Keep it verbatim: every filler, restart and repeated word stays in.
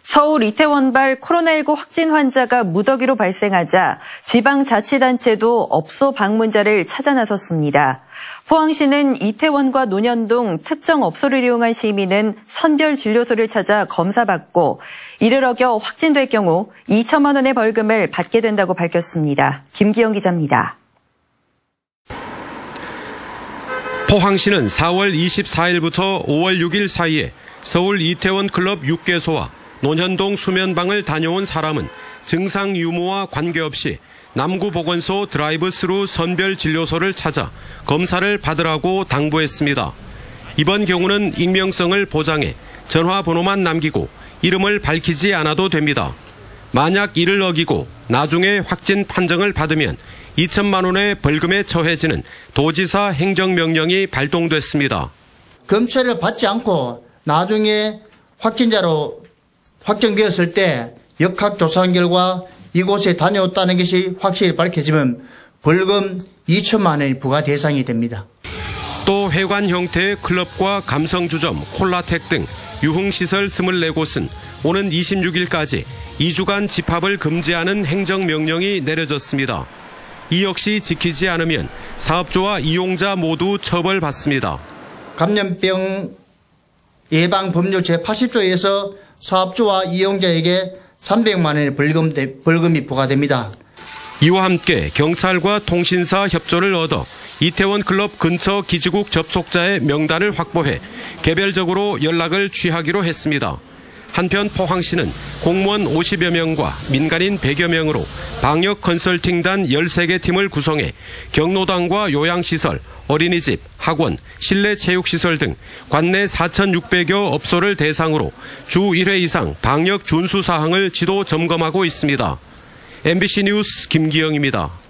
서울 이태원발 코로나십구 확진 환자가 무더기로 발생하자 지방자치단체도 업소 방문자를 찾아 나섰습니다. 포항시는 이태원과 논현동 특정 업소를 이용한 시민은 선별 진료소를 찾아 검사받고 이를 어겨 확진될 경우 이천만 원의 벌금을 받게 된다고 밝혔습니다. 김기영 기자입니다. 포항시는 사월 이십사일부터 오월 육일 사이에 서울 이태원 클럽 육 개소와 논현동 수면방을 다녀온 사람은 증상 유무와 관계없이 남구보건소 드라이브스루 선별진료소를 찾아 검사를 받으라고 당부했습니다. 이번 경우는 익명성을 보장해 전화번호만 남기고 이름을 밝히지 않아도 됩니다. 만약 이를 어기고 나중에 확진 판정을 받으면 이천만 원의 벌금에 처해지는 도지사 행정명령이 발동됐습니다. 검찰을 받지 않고 나중에 확진자로 확정되었을 때 역학조사한 결과 이곳에 다녀왔다는 것이 확실히 밝혀지면 벌금 이천만 원이 부과 대상이 됩니다. 또 회관 형태의 클럽과 감성주점, 콜라텍 등 유흥시설 이십사 곳은 오는 이십육일까지 이 주간 집합을 금지하는 행정명령이 내려졌습니다. 이 역시 지키지 않으면 사업주와 이용자 모두 처벌받습니다. 감염병 예방법률 제팔십 조에서 사업주와 이용자에게 삼백만 원의 벌금, 벌금이 부과됩니다. 이와 함께 경찰과 통신사 협조를 얻어 이태원 클럽 근처 기지국 접속자의 명단을 확보해 개별적으로 연락을 취하기로 했습니다. 한편 포항시는 공무원 오십여 명과 민간인 백여 명으로 방역 컨설팅단 열세 개 팀을 구성해 경로당과 요양시설, 어린이집, 학원, 실내 체육시설 등 관내 사천육백여 업소를 대상으로 주 일 회 이상 방역 준수 사항을 지도 점검하고 있습니다. 엠비씨 뉴스 김기영입니다.